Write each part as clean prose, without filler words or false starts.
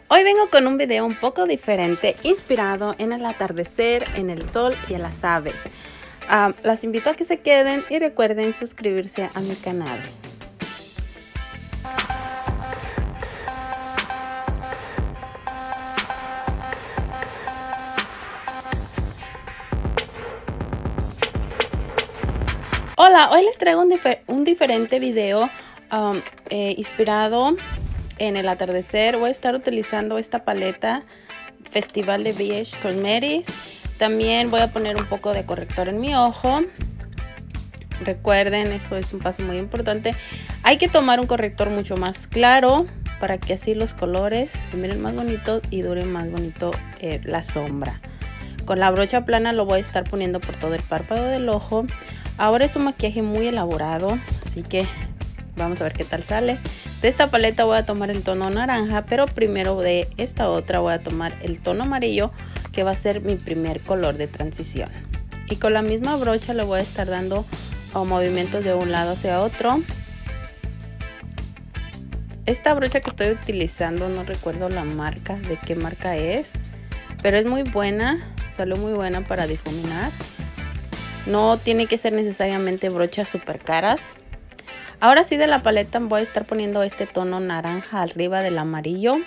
Hoy vengo con un video un poco diferente, inspirado en el atardecer, en el sol y en las aves. Las invito a que se queden y recuerden suscribirse a mi canal. Hola, hoy les traigo un diferente video inspirado en el atardecer. Voy a estar utilizando esta paleta Festival de BH Cosmetics. También voy a poner un poco de corrector en mi ojo. Recuerden, esto es un paso muy importante. Hay que tomar un corrector mucho más claro para que así los colores se miren más bonitos y duren más bonito la sombra. Con la brocha plana lo voy a estar poniendo por todo el párpado del ojo. Ahora es un maquillaje muy elaborado, así que vamos a ver qué tal sale. De esta paleta voy a tomar el tono naranja, pero primero de esta otra voy a tomar el tono amarillo, que va a ser mi primer color de transición. Y con la misma brocha le voy a estar dando movimientos de un lado hacia otro. Esta brocha que estoy utilizando, no recuerdo la marca, de qué marca es, pero es muy buena, salió muy buena para difuminar. No tiene que ser necesariamente brochas súper caras. Ahora sí, de la paleta voy a estar poniendo este tono naranja arriba del amarillo.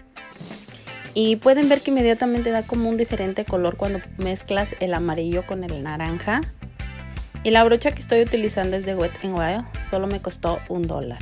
Y pueden ver que inmediatamente da como un diferente color cuando mezclas el amarillo con el naranja. Y la brocha que estoy utilizando es de Wet n Wild, solo me costó $1.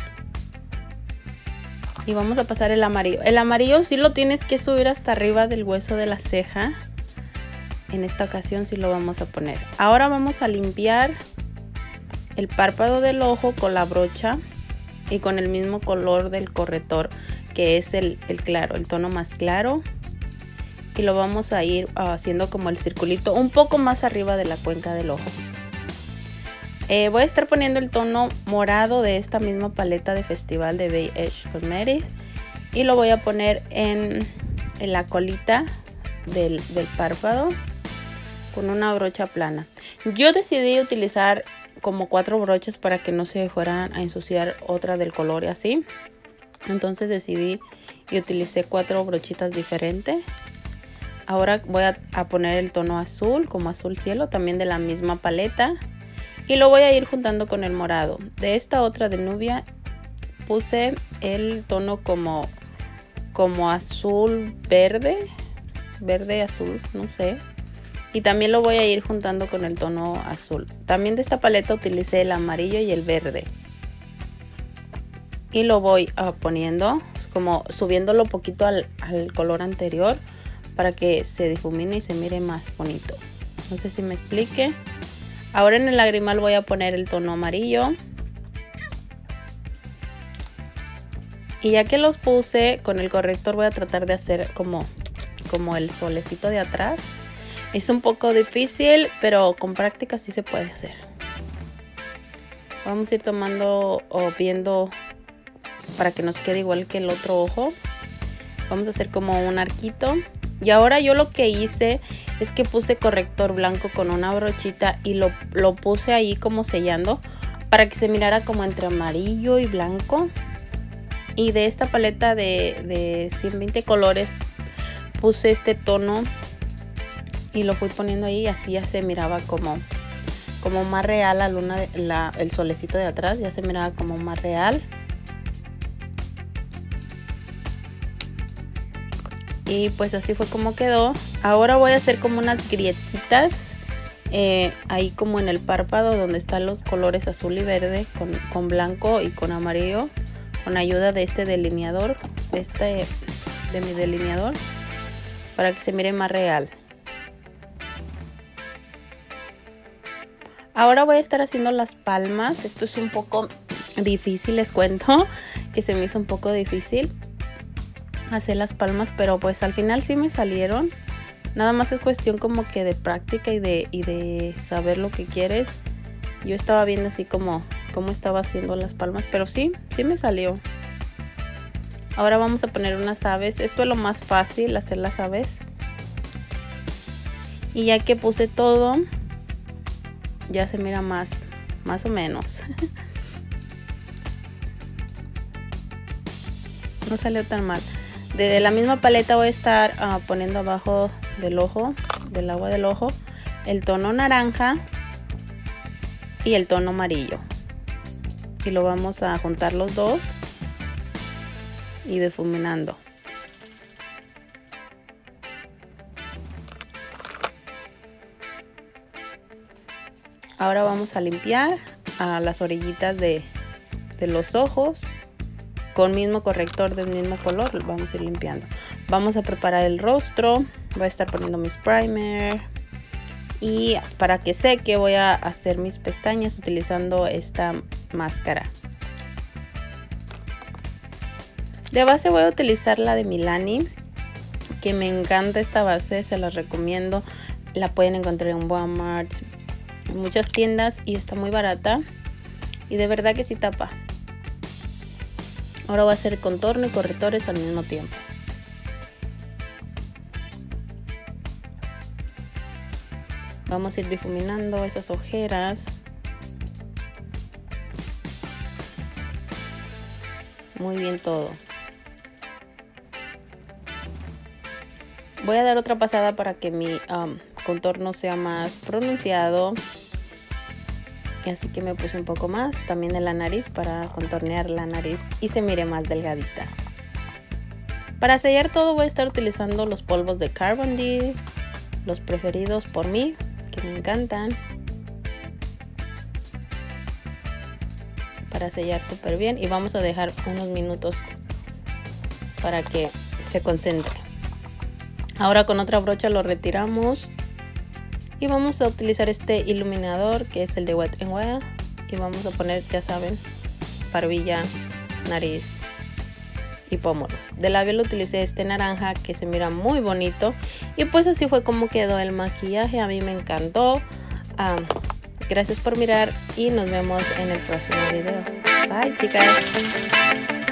Y vamos a pasar el amarillo. El amarillo sí lo tienes que subir hasta arriba del hueso de la ceja. En esta ocasión sí lo vamos a poner. Ahora vamos a limpiar el párpado del ojo con la brocha y con el mismo color del corrector, que es el claro, el tono más claro. Y lo vamos a ir haciendo como el circulito un poco más arriba de la cuenca del ojo. Voy a estar poniendo el tono morado de esta misma paleta de Festival de BH Cosmetics y lo voy a poner en la colita del párpado con una brocha plana. Yo decidí utilizar como 4 brochas para que no se fueran a ensuciar otra del color y así. Entonces decidí y utilicé 4 brochitas diferentes. Ahora voy a poner el tono azul, como azul cielo, también de la misma paleta. Y lo voy a ir juntando con el morado. De esta otra de Nubia puse el tono como azul verde. Verde azul, no sé. Y también lo voy a ir juntando con el tono azul. También de esta paleta utilicé el amarillo y el verde. Y lo voy poniendo, como subiéndolo un poquito al color anterior para que se difumine y se mire más bonito. No sé si me explique. Ahora en el lagrimal voy a poner el tono amarillo. Y ya que los puse con el corrector voy a tratar de hacer como el solecito de atrás. Es un poco difícil, pero con práctica sí se puede hacer. Vamos a ir tomando o viendo para que nos quede igual que el otro ojo. Vamos a hacer como un arquito. Y ahora yo lo que hice es que puse corrector blanco con una brochita y lo puse ahí como sellando para que se mirara como entre amarillo y blanco. Y de esta paleta de 120 colores puse este tono y lo fui poniendo ahí, así ya se miraba como más real la luna, el solecito de atrás ya se miraba como más real. Y pues así fue como quedó. Ahora voy a hacer como unas grietitas ahí como en el párpado donde están los colores azul y verde con blanco y con amarillo, con ayuda de este delineador, de mi delineador, para que se mire más real. Ahora voy a estar haciendo las palmas. Esto es un poco difícil, les cuento que se me hizo un poco difícil hacer las palmas, pero pues al final sí me salieron. Nada más es cuestión como que de práctica y de saber lo que quieres. Yo estaba viendo así como estaba haciendo las palmas, pero sí me salió. Ahora vamos a poner unas aves. Esto es lo más fácil, hacer las aves. Y ya que puse todo, ya se mira más o menos. No salió tan mal. De la misma paleta voy a estar poniendo abajo del ojo, del agua del ojo, el tono naranja y el tono amarillo. Y lo vamos a juntar los dos y difuminando. Ahora vamos a limpiar a las orillitas de los ojos con mismo corrector del mismo color. Lo vamos a ir limpiando. Vamos a preparar el rostro. Voy a estar poniendo mis primer. Y para que seque voy a hacer mis pestañas utilizando esta máscara. De base voy a utilizar la de Milani, que me encanta esta base, se la recomiendo. La pueden encontrar en Walmart, en muchas tiendas, y está muy barata y de verdad que sí tapa. Ahora voy a hacer contorno y correctores al mismo tiempo. Vamos a ir difuminando esas ojeras. Muy bien todo. Voy a dar otra pasada para que mi contorno sea más pronunciado. Así que me puse un poco más también en la nariz para contornear la nariz y se mire más delgadita. Para sellar todo voy a estar utilizando los polvos de Carbon D, los preferidos por mí, que me encantan. Para sellar súper bien, y vamos a dejar unos minutos para que se concentre. Ahora con otra brocha lo retiramos y vamos a utilizar este iluminador que es el de Wet n Wild, y vamos a poner, ya saben, barbilla, nariz y pómulos. De labial utilicé este naranja que se mira muy bonito, y pues así fue como quedó el maquillaje. A mí me encantó. Gracias por mirar y nos vemos en el próximo video. Bye, chicas.